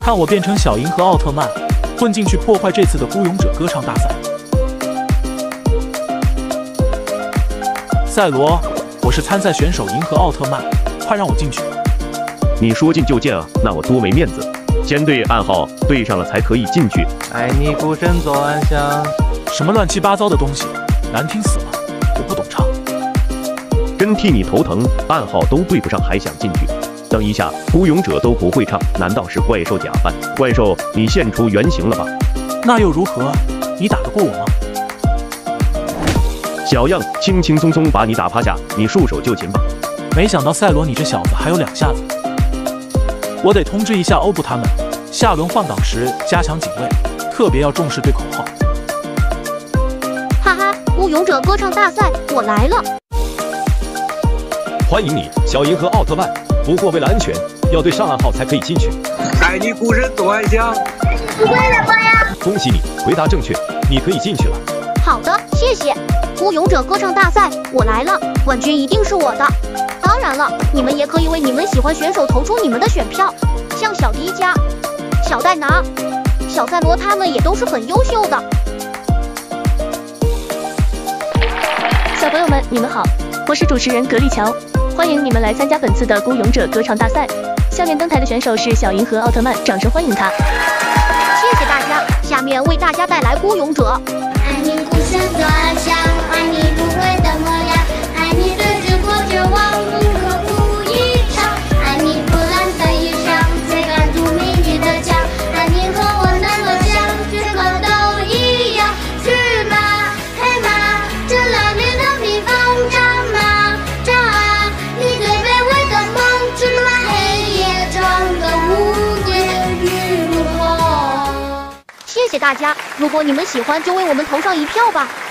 看我变成小银河奥特曼，混进去破坏这次的孤勇者歌唱大赛。赛罗，我是参赛选手银河奥特曼，快让我进去！ 你说进就进啊，那我多没面子。先对暗号对上了才可以进去。 爱你孤身走暗巷。 什么乱七八糟的东西，难听死了！我不懂唱。 真替你头疼，暗号都对不上还想进去。等一下，孤勇者都不会唱，难道是怪兽假扮？怪兽，你现出原形了吧？ 那又如何？你打得过我吗？ 小样，轻轻松松把你打趴下，你束手就擒吧。 没想到赛罗你这小子还有2下子。我得通知一下欧布他们，下轮换岗时加强警卫，特别要重视对口号。 哈哈，孤勇者歌唱大赛，我来了！ 欢迎你，小银河奥特曼。不过为了安全，要对上暗号才可以进去。 带你孤身走暗巷。 你会了吧呀？ 恭喜你，回答正确，你可以进去了。 好的，谢谢。孤勇者歌唱大赛，我来了，冠军一定是我的。当然了，你们也可以为你们喜欢选手投出你们的选票，像小迪迦、小戴拿、小赛罗，他们也都是很优秀的。 小朋友们，你们好，我是主持人格力乔，欢迎你们来参加本次的孤勇者歌唱大赛。下面登台的选手是小银河奥特曼，掌声欢迎他。 谢谢大家，下面为大家带来孤勇者。 爱你孤身走暗巷，爱你不悔的模样，爱你对峙过绝望，无可不一场。爱你破烂的衣裳，才敢筑迷你的墙。爱你和我那么像，最后都一样。去马黑马，这褴褛的披风，战马战啊，你最卑微的梦，去马黑夜中的无敌与怒吼。 谢谢大家，如果你们喜欢，就为我们投上一票吧。